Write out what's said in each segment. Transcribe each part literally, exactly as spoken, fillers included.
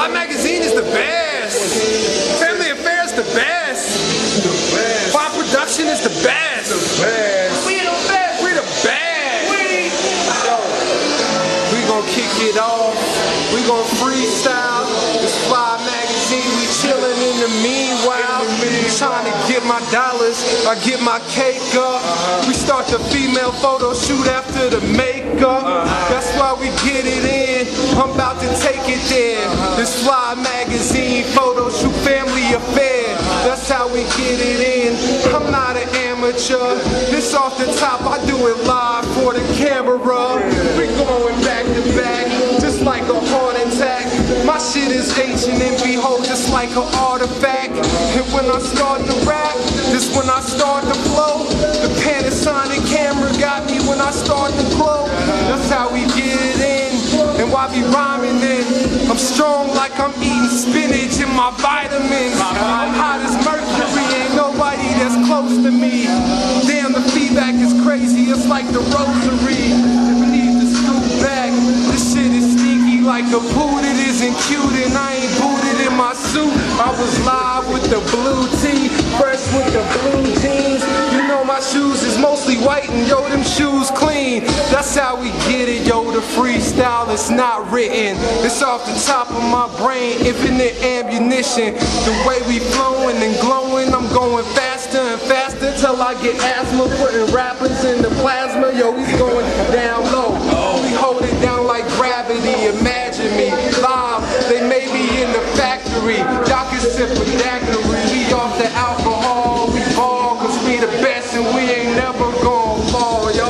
Fly Magazine is the best. Family Affairs the best. The best. Fly Production is the best. The best. We the best. We the best. We. Yo, we gon' kick it off. We gon' freestyle. It's Fly Magazine. We chillin' in the meanwhile. Trying to get my dollars. I get my cake up. Uh-huh. We start the female photo shoot after the makeup. Uh-huh. That's why we get it in. I'm about to take it there. Uh-huh. This Fly Magazine photo shoot, family affair. That's how we get it in. I'm not an amateur. This off the top, I do it live for the camera. We going back to back, just like a heart attack. My shit is ancient and behold, just like an artifact. And when I start to rap, this when I start to flow. The Panasonic camera got me when I start to glow. That's how we get it in. And while be rhyming then, I'm strong like I'm eating spinach and my vitamins. I'm hot as mercury, ain't nobody that's close to me. Damn, the feedback is crazy, it's like the rosary. We need to scoop back, this shit is sneaky like a poo that isn't cute. And I ain't booted in my suit. I was live with the blue tee, fresh with the blue jeans. You know my shoes is mostly white and yo, them shoes clean. That's how we get it, yo, the freestyle is not written. It's off the top of my brain, infinite ammunition. The way we flowing and glowing, I'm going faster and faster till I get asthma. Putting rappers in the plasma, yo, we going down low. We hold it down like gravity, imagine me live. They may be in the factory, y'all can sip a daiquiri. We off the alcohol, we ball, cause we the best and we ain't never gonna fall, yo.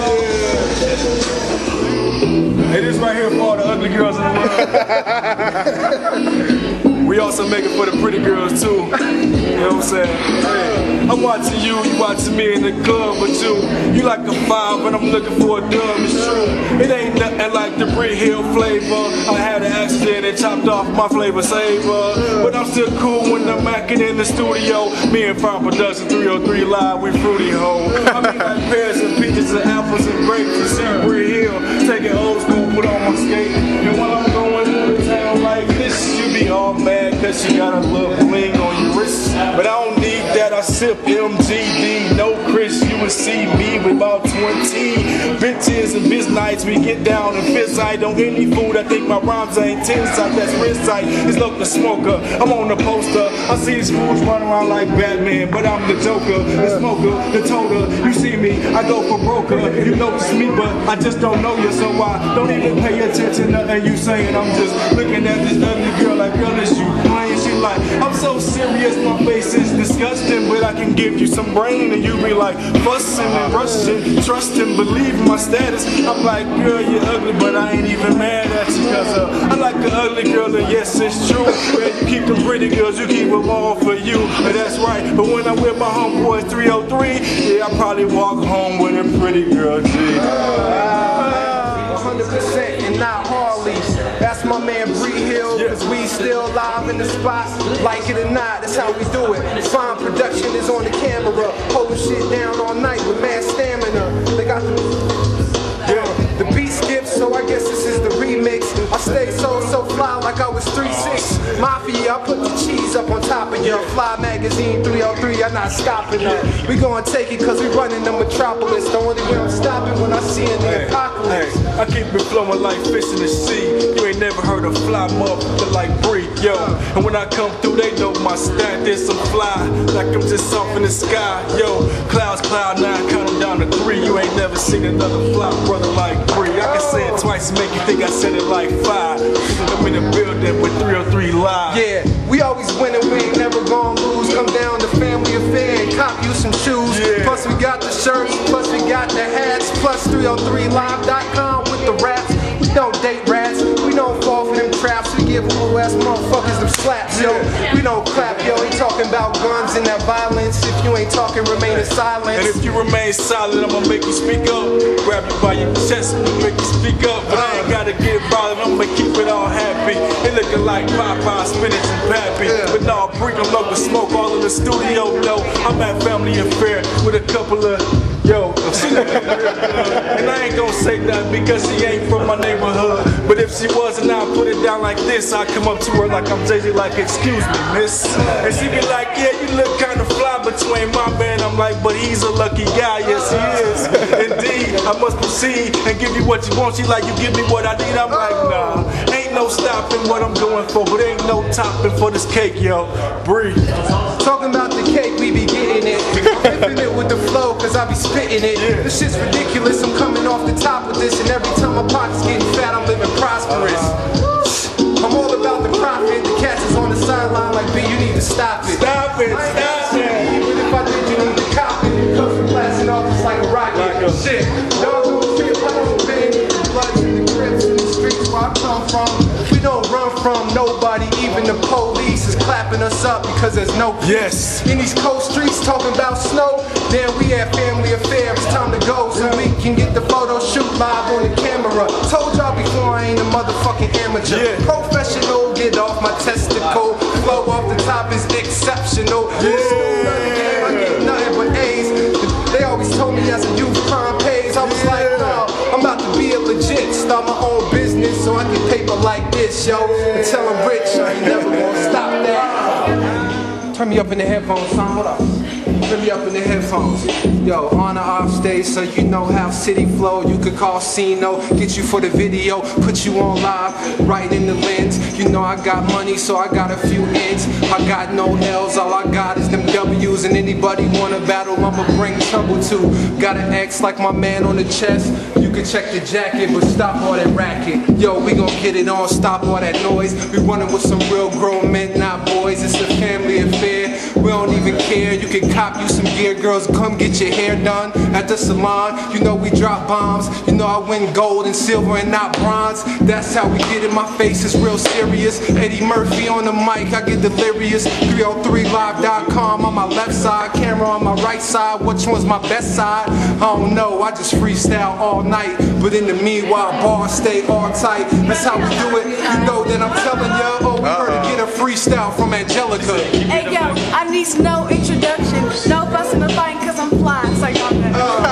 Hey, this right here for all the ugly girls in the world. We also make it for the pretty girls too. You know what I'm saying? Hey, I'm watching you, you watching me in the club with you. You like a five, but I'm looking for a dub, it's true. It ain't nothing like the Brit Hill flavor. I had an accident and chopped off my flavor saver. But I'm still cool when I'm acting in the studio. Me and Fly Production three oh three Live, we fruity ho. I mean like pears and peaches and apples and grapes. You see Brit Hill, taking old school, put on my skate. And while I'm going through the town like this, you be all mad cause you got a little bling on your wrist. But I don't need that, I sip M G D, no Chris. You would see me with about twenty bitches and biz nights. We get down and fist sight on any food. I think my rhymes ain't ten side, that's wrist sight. It's like the smoker, I'm on the poster. I see these fools running around like Batman, but I'm the Joker, the smoker, the toter. You see me, I go for broker. You notice me, but I just don't know you, so I don't even pay attention to nothing you saying. I'm just looking at this ugly girl like, girl, is you playing? She like, I'm so serious, my face is disgusting, but I can give you some brain and you be like fussing and rushing, trusting, believing my status. I'm like, girl, you're ugly, but I ain't even mad at you, cause uh, I like the ugly girl, and yes, it's true. Man, you keep the pretty girls, you keep them all for you, and that's right. But when I'm with my homeboys three oh three, yeah, I probably walk home with a pretty girl, G. one hundred percent and not Harley. That's my man Brit Hill, cause we still live in the spot. Like it or not, that's how we do it. Fine Production is on the camera, holding shit down all night with mad stamina. They got the, yeah, the beat skips, so I guess this is the remix. I stay so, so fly like I was three six. Mafia, I put the cheese up on top of you. Fly Magazine three oh three, I'm not stopping it. We gonna take it cause we running the metropolis. The only way I'm stopping when I see in the hey, apocalypse. Hey, I keep it flowing like fish in the sea. You ain't never heard of fly motherfucker like Brit, yo. And when I come through, they know my stat. There's some fly, like I'm just off in the sky, yo. Clouds, cloud nine, count them down to three. You ain't never seen another fly brother like Brit. I can say it twice and make you think I said it like five. I'm in the building with three oh three Live. Yeah, we always winning, we ain't never gonna lose. Come down to Family Affair and cop you some shoes. Yeah. Plus we got the shirts, plus we got the hats, plus three oh three live dot com with the raps. We don't date rats, we don't fall for them traps. We give little ass motherfuckers them slaps, yo. We don't clap, yo. Ain't talking about guns and that violence. If you ain't talking, remain in silence. And if you remain silent, I'm gonna make you speak up. Grab you by your chest and make you speak up. But I ain't gotta get violent, I'm gonna keep it all happy. happy. They looking like Popeye, spinach and Pappy. Yeah. But no, bring them local smoke all in the studio. No, I'm at Family Affair with a couple of yo. And I ain't gonna say nothing because she ain't from my neighborhood. But if she was and I put it down like this, I come up to her like I'm Jay-Z, like, excuse me, miss. And she be like, yeah, you look kind of fly between my man. I'm like, but he's a lucky guy, yes he is. Indeed, I must proceed and give you what you want. She like, you give me what I need. I'm like, nah, ain't no stopping what I'm doing for, but ain't no topping for this cake, yo. Breathe. Talking about the cake, we be getting it. Ripping it with the flow, cause I be spitting it. Yeah. This shit's ridiculous, I'm coming off the top of this, and every time my pocket's getting fat, I'm living prosperous. I'm all about the profit, the cats is on the sideline like, B, you need to stop it. Stop it, I ain't stop it. it. Even if I did, you need to cop it. Comes from blasting off just like a rocket. Like a- Shit, y'all do shit, I don't pain. Bloods in the grips in the streets where I come from. We don't run from nobody, even the police is clapping us up because there's no peace. Yes. In these cold streets talking about snow, then we have Family Affair, it's time to go so we can get the photo shoot live on the camera. Told y'all before I ain't a motherfucking amateur. Yeah. Professional, get off my testicle. Flow off the top is exceptional. Yeah. I get nothing but A's. They always told me as a youth crime pays. I was like, no, I'm about to be a legit, start my own business so I get paper like this, yo. Until I'm rich, I ain't never gonna stop that. Turn me up in the headphones, son. Hold up. Turn me up in the headphones. Yo, on or off stage, so you know how city flow. You could call Cino, get you for the video, put you on live, right in the lens. You know I got money, so I got a few ends. I got no L's, all I got is them W's. And anybody wanna battle, I'ma bring trouble to. Got an X like my man on the chest. You can check the jacket, but stop all that racket. Yo, we gon' get it on, stop all that noise. We running with some real grown men, not boys. It's a family affair. We don't even care. You can cop you some gear, girls. Come get your hair done at the salon. You know we drop bombs. You know I win gold and silver and not bronze. That's how we get it. My face is real serious. Eddie Murphy on the mic. I get delirious. three oh three live dot com on my left side, camera on my right side. Which one's my best side? I don't know. I just freestyle all night. But in the meanwhile, bars stay all tight. That's how we do it. You know that I'm telling ya. Oh, we heard to get a freestyle from Angelica. Hey yo, I need no introduction, no fussing or fighting cause I'm flying, so y'all know.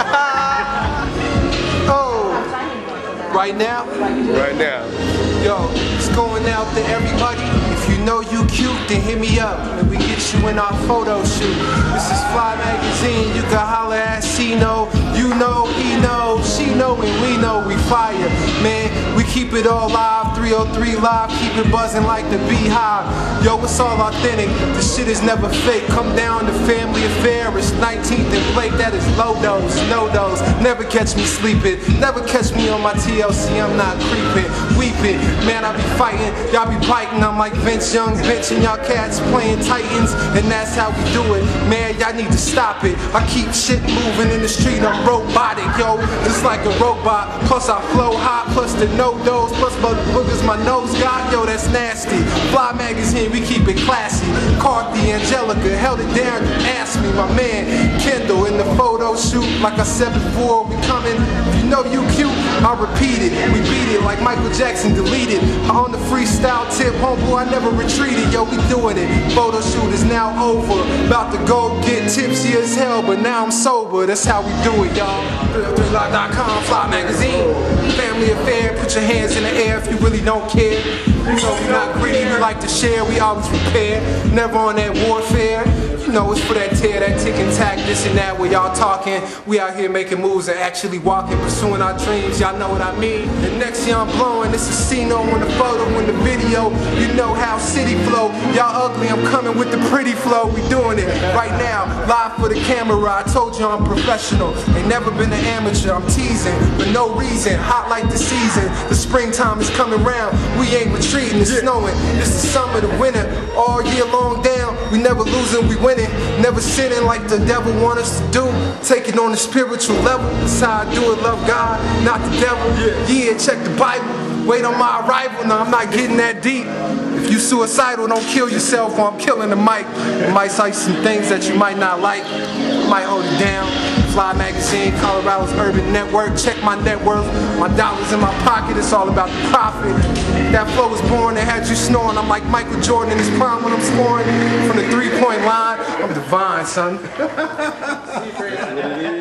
Oh, right now? Right now. Yo, it's going out to everybody. If you know you cute, then hit me up and we get you in our photo shoot. This is Fly Magazine, you can holler at Cino. You know, he know, she know, and we know we fire. Man, we keep it all live, three oh three live, keep it buzzing like the beehive. Yo, it's all authentic, this shit is never fake. Come down to Family Affair, it's nineteenth and Blake, that is low dose, no dose. Never catch me sleeping, never catch me on my T L C, I'm not creeping, weeping. Man, I be fighting, y'all be biting, I'm like Vince Young, Vince and y'all cats playing Titans, and that's how we do it. Man, y'all need to stop it. I keep shit moving in the street, I'm robotic, yo, just like a robot. Plus I flow hot, plus the no dose, plus my boogers my nose got, yo, that's nasty. Fly Magazine, we keep it classy. Carthy, Angelica, held it down, you asked me, my man Kendall in the photo shoot. Like I said before, we coming. If you know you cute, I repeat it. We beat it like Michael Jackson deleted. On the freestyle tip, homeboy, I never retreated. Yo, we doing it. Photo shoot is now over. About to go get tipsy as hell, but now I'm sober. That's how we do it, y'all. three oh three live dot com, Fly Magazine. Family Affair, put your hands in the air if you really don't care. You know we not greedy, we like to share, we always prepare. Never on that warfare. You know it's for that tear, that tick and tack, this and that, where y'all talking. We out here making moves and actually walking, pursuing our dreams, y'all know what I mean. And next year I'm blowing, this is Cino in the photo, in the video. You know how city flow, y'all ugly, I'm coming with the pretty flow. We doing it right now, live for the camera. I told you I'm professional, ain't never been an amateur. I'm teasing, for no reason, hot like the season. The springtime is coming round, we ain't retreating, it's snowing. This is summer, the winter, all year long down. We never losing, we winning. Never sinning like the devil want us to do. Take it on a spiritual level. That's how I do it, love God, not the devil. Yeah, check the Bible, wait on my arrival. No, I'm not getting that deep. If you suicidal, don't kill yourself or I'm killing the mic. I might say some things that you might not like, might hold it down. Fly Magazine, Colorado's Urban Network. Check my net worth, my dollars in my pocket, it's all about the profit. That flow was born and had you snoring. I'm like Michael Jordan in his prime when I'm scoring from the three-point line. I'm divine, son.